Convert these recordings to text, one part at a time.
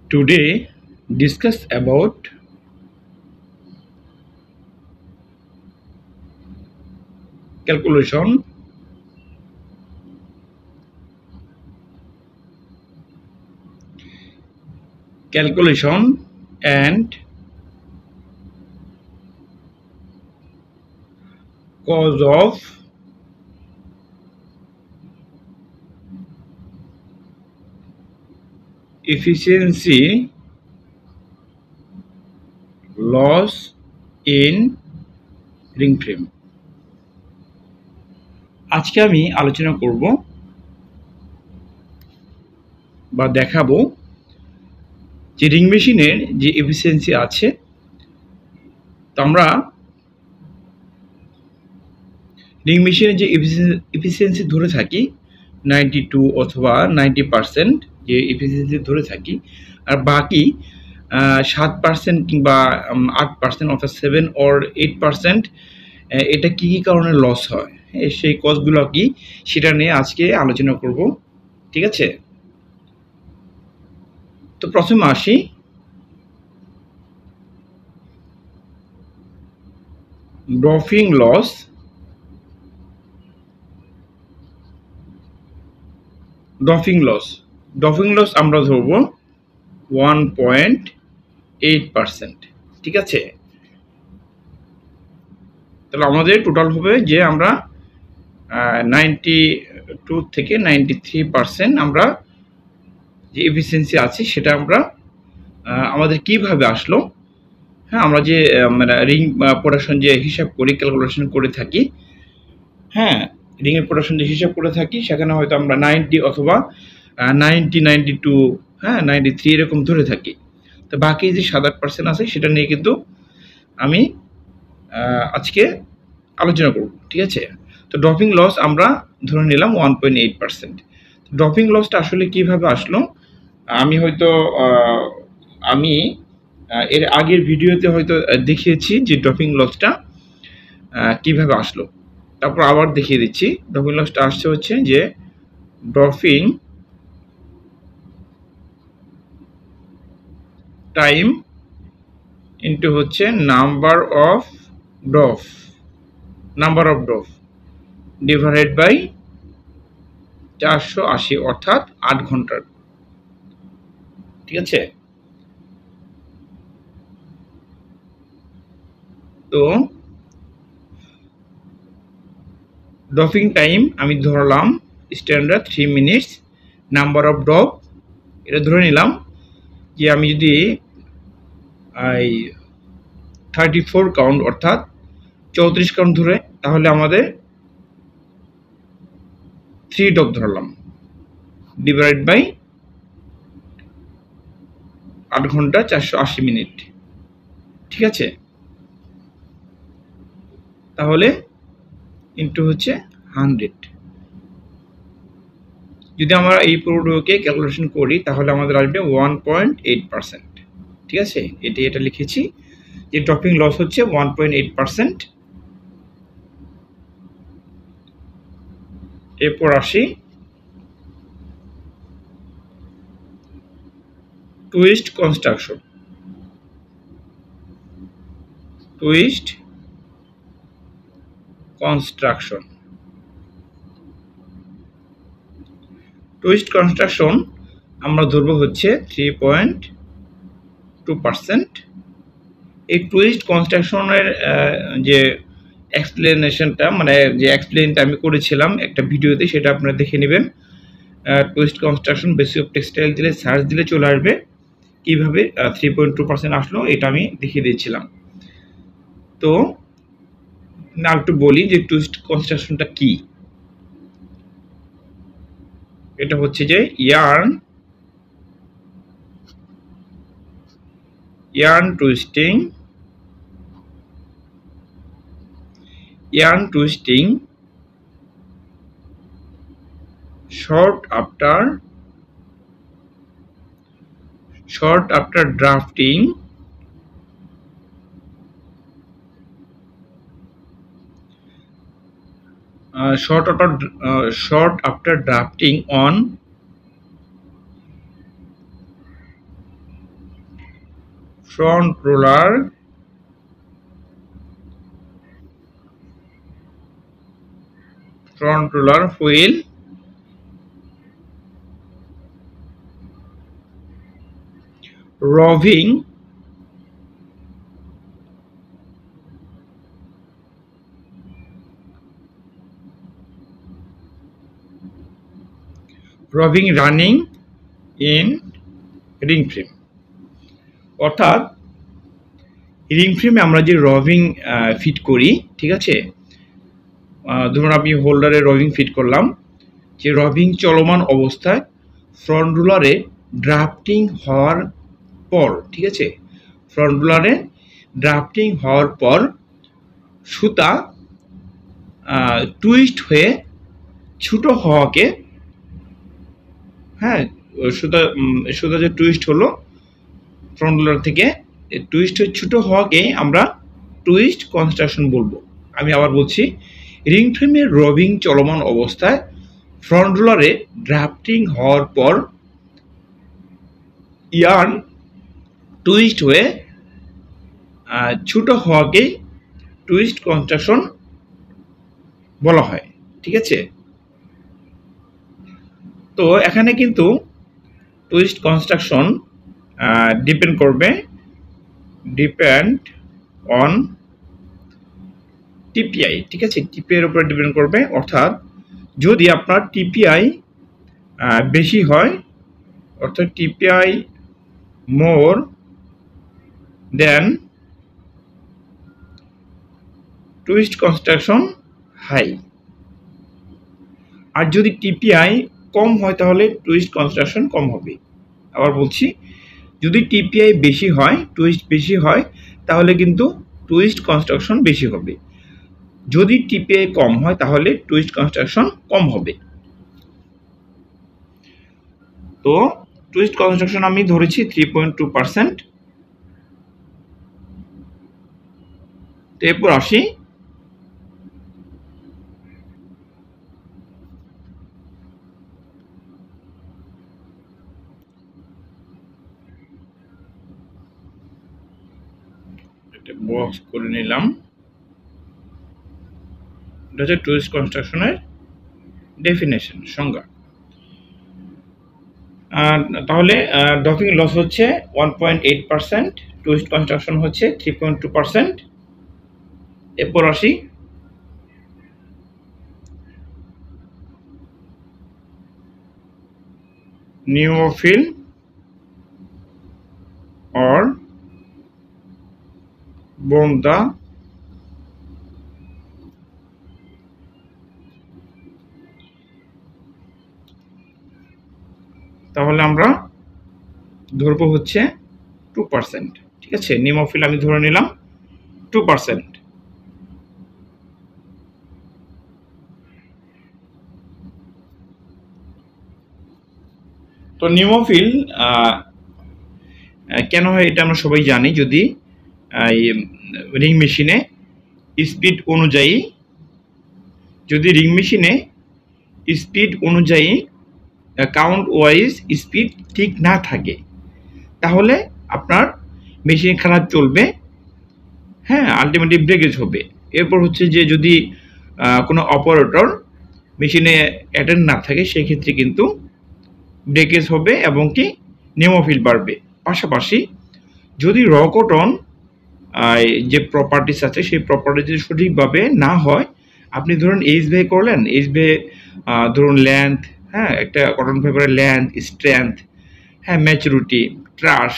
Today, discuss about calculation, calculation and cause of efficiency loss in ring frame. আজকে আমি আলোচনা করব বা দেখাবো যে রিং মেশিনের যে এফিসিয়েন্সি আছে, তো আমরা রিং মেশিনের যে এফিসিয়েন্সি ধরে থাকি 92 অথবা 90% যে এফিসিয়েন্সি ধরে থাকি, আর বাকি 7% কিংবা 8% অর্থাৎ 7 or 8% এটা কি কি কারণে লস হয়, সেই কজগুলো কি সেটা নিয়ে আজকে আলোচনা করব। ঠিক আছে, তো প্রথমে আসি ড্রপিং লস। ড্রপিং লস আমরা ধরব 1.8%। ঠিক আছে, তাহলে আমাদের টোটাল হবে যে আমরা 92 থেকে 93% আমরা যে এফিসিয়েন্সি আছে সেটা আমরা আমাদের কিভাবে আসলো। হ্যাঁ, আমরা যে মানে রিং প্রোডাকশন যে হিসাব করি, ক্যালকুলেশন করে থাকি, হ্যাঁ রিংয়ের প্রোডাকশন যে হিসাব করে থাকি সেখানে হয়তো আমরা 90 অথবা 92, হ্যাঁ 93 এরকম ধরে থাকি। তো বাকি যে 7-8% আছে সেটা নিয়ে কিন্তু আমি আজকে আলোচনা করব। ঠিক আছে, তো ড্রপিং লস আমরা ধরে নিলাম 1.8%। ড্রপিং লসটা আসলে কিভাবে আসলো, আমি হয়তো আমি এর আগের ভিডিওতে হয়তো দেখিয়েছি যে ড্রপিং লসটা কিভাবে আসলো, তারপর আবার দেখিয়ে দিচ্ছি। ড্রপিং লসটা আসছে হচ্ছে যে ড্রপিং টাইম ইনটু হচ্ছে number of drop divided by 480 অর্থাৎ 8 ঘন্টার। ঠিক আছে, তো ড্রপিং টাইম আমি ধরলাম standard 3 minutes, number of drop এটা ধরে নিলাম যে আমি যদি 34 কাউন্ট অর্থাৎ 34 কাউন্ট ধরে, তাহলে আমাদের 3 ড্রপ ধরলাম ডিভাইড বাই 8 ঘন্টা 480 মিনিট। ঠিক আছে, তাহলে ইন্টু হচ্ছে 100। যদি আমরা এই পুরোটাকে ক্যালকুলেশন করি তাহলে আমাদের আসবে 1.8%। ঠিক আছে, এটা লিখেছি যে ড্রপিং লস হচ্ছে 1.8%। এরপর আসি টুইস্ট কনস্ট্রাকশন। টুইস্ট কনস্ট্রাকশন আমরা ধরবো হচ্ছে 3.2%। এই টুইস্ট কনস্ট্রাকশনের যে এক্সপ্লেনেশনটা মানে যে এক্সপ্লেনটা আমি করেছিলাম একটা ভিডিওতে, সেটা আপনারা দেখে নেবেন। Twist construction basic of textile দিলে সার্চ দিলে চলে আসবে। কীভাবে 3.2% আসলো এটা আমি দেখিয়ে দিয়েছিলাম। তো না একটু বলি যে টুইস্ট কনস্ট্রাকশনটা কি। এটা হচ্ছে যে yarn twisting short after drafting short after drafting on front roller wheel roving running in ring frame। অর্থাৎ রিং ফ্রেমে আমরা যে রভিং ফিট করি, ঠিক আছে, ধরুন আমি হোল্ডারে রভিং ফিট করলাম, যে রভিং চলমান অবস্থায় ফ্রন্ট রোলারে ড্রাফটিং হওয়ার পর, ঠিক আছে, ফ্রন্ট রোলারে ড্রাফটিং হওয়ার পর সুতা টুইস্ট হয়ে ছোট হওয়াকে, হ্যাঁ, সুতা যে টুইস্ট হলো ফ্রন্ট রোলার থেকে, টুইস্ট হয়ে ছোট হওয়াকে আমরা টুইস্ট কনস্ট্রাকশন বলবো। আমি আবার বলছি, রিং ফ্রেমের রভিং চলমান অবস্থায় ফ্রন্ট রোলারে ড্রাফটিং হওয়ার পর ইয়ার্ন টুইস্ট হয়ে ছোট হওয়াকে টুইস্ট কনস্ট্রাকশন বলা হয়, ঠিক আছে। তো এখানে কিন্তু twist construction depend on TPI, ঠিক আছে, টিপিআই এর উপর ডিপেন্ড করবে। অর্থাৎ যদি আপনার টিপিআই বেশি হয়, অর্থাৎ TPI more than twist construction high, আর যদি টিপিআই কম হয় তাহলে টুইস্ট কনস্ট্রাকশন কম হবে। আবার বলছি, যদি টিপিআই বেশি হয়, টুইস্ট বেশি হয়, তাহলে কিন্তু টুইস্ট কনস্ট্রাকশন বেশি হবে। যদি টিপিআই কম হয় তাহলে টুইস্ট কনস্ট্রাকশন কম হবে। তো টুইস্ট কনস্ট্রাকশন আমি ধরেছি 3.2%। এরপর আসি বক্স করে নিলাম, এটা হচ্ছে টুইস্ট কনস্ট্রাকশনের ডেফিনেশন, সংজ্ঞা। তাহলে ড্রপিং লস হচ্ছে 1.8%, টুইস্ট কনস্ট্রাকশন হচ্ছে 3.2%। এরপর আসি নিউমোফিল or বোন্দা তাহলে আমরা ধরবো হচ্ছে 2%, ঠিক আছে। নিউমোফিল আমি ধরে নিলাম 2%। তো নিউমোফিল কেন হয় এটা আমরা সবাই জানি। যদি রিং মেশিনে স্পিড অনুযায়ী, যদি রিং মেশিনে স্পিড অনুযায়ী কাউন্ট ওয়াইজ স্পিড ঠিক না থাকে তাহলে আপনার মেশিন খারাপ চলবে, হ্যাঁ, আলটিমেটলি ব্রেকেজ হবে। এরপর হচ্ছে যে যদি কোনো অপারেটর মেশিনে অ্যাটেন্ড না থাকে সেক্ষেত্রে কিন্তু ব্রেকেজ হবে এবং কি নিউমোফিল বাড়বে। পাশাপাশি যদি র কটন যে প্রপার্টিস আছে সেই প্রপার্টি যদি সঠিকভাবে না হয়, আপনি ধরুন এইচভে করলেন, এইচভে ধরুন লেন্থ, হ্যাঁ, একটা কটন ফাইবারের লেন্থ, স্ট্রেংথ, হ্যাঁ, ম্যাচুরিটি, ট্রাশ,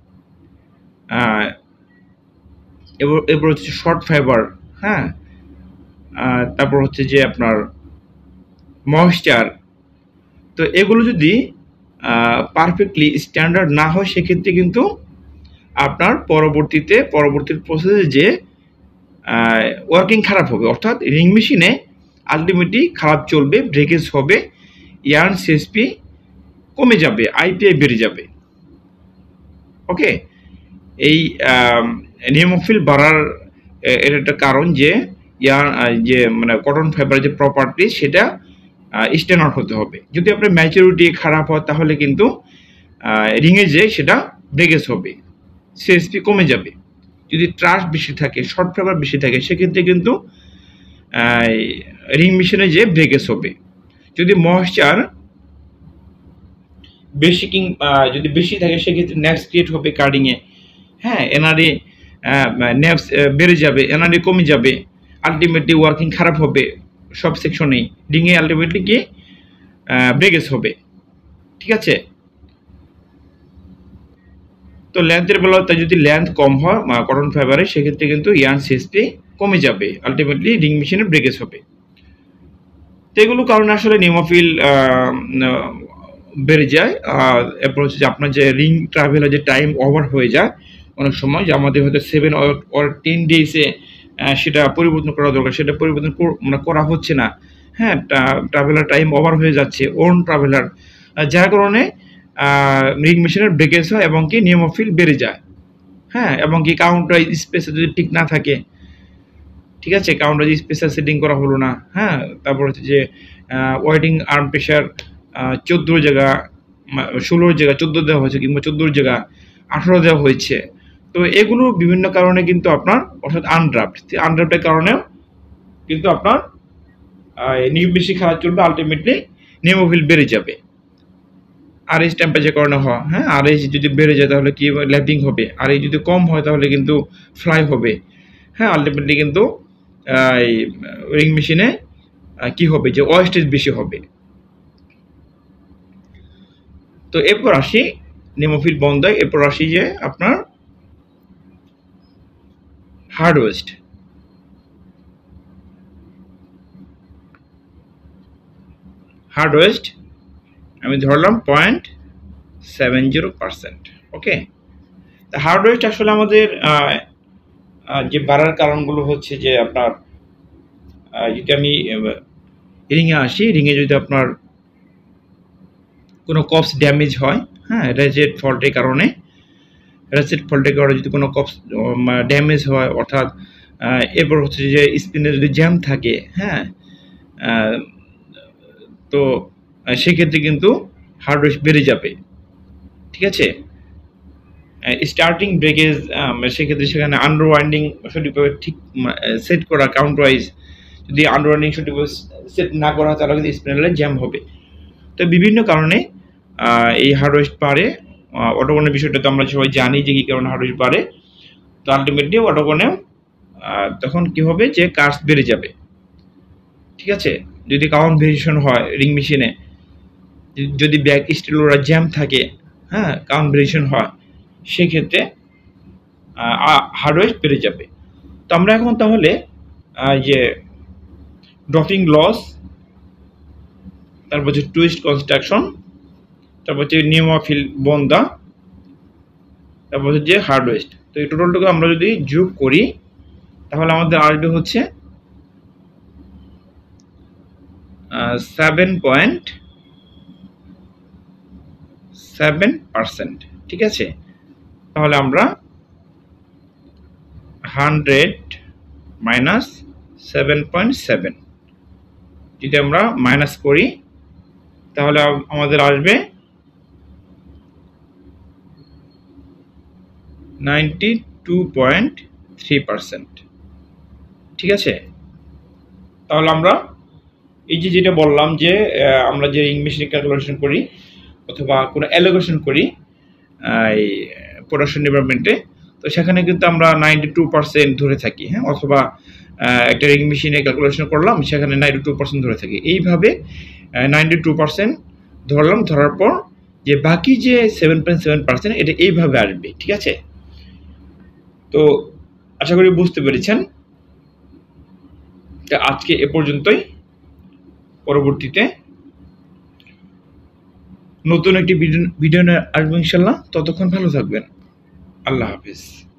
এরপর হচ্ছে শর্ট ফাইবার, হ্যাঁ, তারপর হচ্ছে যে আপনার ময়েশ্চার। তো এগুলো যদি পারফেক্টলি স্ট্যান্ডার্ড না হয় সেক্ষেত্রে কিন্তু আপনার পরবর্তী প্রসেসে যে ওয়ার্কিং খারাপ হবে, অর্থাৎ রিং মেশিনে আলটিমেটলি খারাপ চলবে, ব্রেকেজ হবে, ইয়ার্ন সিএসপি কমে যাবে, আইপিআই বেড়ে যাবে। ওকে, এই নিউমোফিল বাড়ার এর একটা কারণ যে যে মানে কটন ফাইবারের যে প্রপার্টি সেটা স্ট্যান্ডার্ড হতে হবে। যদি আপনার ম্যাচুরিটি খারাপ হয় তাহলে কিন্তু রিংয়ে যে সেটা ব্রেকেজ হবে, সিএসপি কমে যাবে। যদি ট্রাস্ট বেশি থাকে, শর্ট ফাইবার বেশি থাকে, সেক্ষেত্রে কিন্তু রিং মেশিনে যে ব্রেকেজ হবে। যদি ময়েশ্চার বেশি যদি বেশি থাকে, সেক্ষেত্রে ন্যাপস ক্রিয়েট হবে কার্ডিংয়ে। হ্যাঁ, এনআরএ ন্যাপস বেড়ে যাবে, এনআরএ কমে যাবে, আলটিমেটলি ওয়ার্কিং খারাপ হবে সব সেকশনেই, রিংয়ে আলটিমেটলি কি ব্রেকেজ হবে। ঠিক আছে, তো লেন্থের বেলাতে যদি লেন্থ কম হয় কটন ফাইবারে, সেক্ষেত্রে কিন্তু ইয়ার্ন সিএসপি কমে যাবে, আলটিমেটলি রিং মেশিনে ব্রেকেজ হবে। তো এগুলো কারণে আসলে নিউমোফিল বেড়ে যায়। এরপর হচ্ছে যে আপনার যে রিং ট্রাভেলের যে টাইম ওভার হয়ে যায় অনেক সময়, যে আমাদের হয়তো 7 or 10 ডেজে সেটা পরিবর্তন করা দরকার, সেটা পরিবর্তন করা হচ্ছে না। হ্যাঁ, ট্রাভেলার টাইম ওভার হয়ে যাচ্ছে, ওন ট্রাভেলার, যার কারণে রিং মেশিনের ব্রেকেজ হয় এবং কি নিউমোফিল বেড়ে যায়। হ্যাঁ, এবং কি কাউন্টার স্পেসে যদি ঠিক না থাকে, ঠিক আছে, কাউন্টার স্পেশাল সেটিং করা হলো না। হ্যাঁ, তারপর হচ্ছে যে ওয়েটিং আর্ম প্রেশার 14 জায়গা 16 জায়গা 14 দেওয়া হয়েছে, কিংবা 14 জায়গা 18 দেওয়া হয়েছে। তো এগুলো বিভিন্ন কারণে কিন্তু আপনার, অর্থাৎ আনড্রাফটের কারণেও কিন্তু আপনার নিউ বেশি খারাপ চলবে, আলটিমেটলি নিউমোফিল বেড়ে যাবে। আরএইচ টেম্পারেচার কারণে হয়। হ্যাঁ, আরএইচ যদি বেড়ে যায় তাহলে কি ল্যাপিং হবে, আর এই যদি কম হয় তাহলে কিন্তু ফ্লাই হবে। হ্যাঁ, আলটিমেটলি কিন্তু এই রিং মেশিনে কি হবে, যে ওয়েস্টেজ বেশি হবে। তো এরপর আসি নিউমোফিল বন্ধ হয়, এরপর আসি যে আপনার হার্ড ওয়েস্ট। হার্ড ওয়েস্ট আমি ধরলাম 0.70%। ওকে, তা হার্ড ওয়েস্ট আসলে আমাদের যে বাড়ার কারণগুলো হচ্ছে যে আপনার, যদি আমি রিংয়ে আসি, রিংয়ে যদি আপনার কোনো কপস ড্যামেজ হয়, হ্যাঁ, রেজেট ফল্টের কারণে যদি কোনো কপস ড্যামেজ হয়, অর্থাৎ এরপর হচ্ছে যে স্পিনে যদি জ্যাম থাকে, হ্যাঁ, তো সেক্ষেত্রে কিন্তু হার্ড ওয়েস্ট বেড়ে যাবে। ঠিক আছে, স্টার্টিং ব্রেকেজ, সেক্ষেত্রে সেখানে আন্ডারওয়াইন্ডিং সঠিকভাবে ঠিক সেট করা, কাউন্ট ওয়াইজ যদি আন্ডারওয়াইন্ডিং সঠিকভাবে সেট না করা হয় তাহলে কিন্তু স্পিনারে জ্যাম হবে। তো বিভিন্ন কারণে এই হার্ড ওয়েস্ট বাড়ে। অটোকনের বিষয়টা তো আমরা সবাই জানি যে কী কারণে হার্ড ওয়েস্ট বাড়ে। তো আলটিমেটলি অটোকনেও তখন কি হবে, যে কার্স বেড়ে যাবে। ঠিক আছে, যদি কাউন্ট ভেরিয়েশন হয় রিং মেশিনে, যদি ব্যাক স্টিলোরা জ্যাম থাকে, হ্যাঁ, কাউন্ট ভেরিয়েশন হয়, সেক্ষেত্রে হার্ড ওয়েস্ট বেড়ে যাবে। তো আমরা এখন তাহলে যে ড্রপিং লস, তারপর হচ্ছে টুইস্ট কনস্ট্রাকশন, তারপর হচ্ছে নিউমোফিল বন্ধা, তারপর হচ্ছে যে হার্ড ওয়েস্ট, তো এই টোটালটুকু আমরা যদি যোগ করি তাহলে আমাদের আসবে হচ্ছে 7.7%। ঠিক আছে, তাহলে আমরা 100 মাইনাস 7.7 যদি আমরা মাইনাস করি তাহলে আমাদের আসবে 92.3%। ঠিক আছে, তাহলে আমরা এই যে যেটা বললাম যে আমরা যে রিং মেশিন ক্যালকুলেশন করি অথবা কোনো অ্যালোকেশন করি এই প্রোডাকশন ডিপার্টমেন্টে, তো সেখানে কিন্তু আমরা 92% ধরে থাকি। হ্যাঁ, অথবা একটা রিং মেশিনে ক্যালকুলেশন করলাম, সেখানে 92% ধরে থাকি। এইভাবে 92% ধরলাম, ধরার পর যে বাকি যে 7.7% এটা এইভাবে আসবে। ঠিক আছে, তো আশা করি বুঝতে পেরেছেন। আজকে এ পর্যন্তই, পরবর্তীতে নতুন একটি ভিডিও আসবে ইনশাল্লাহ। ততক্ষণ ভালো থাকবেন, আল্লাহ হাফিজ।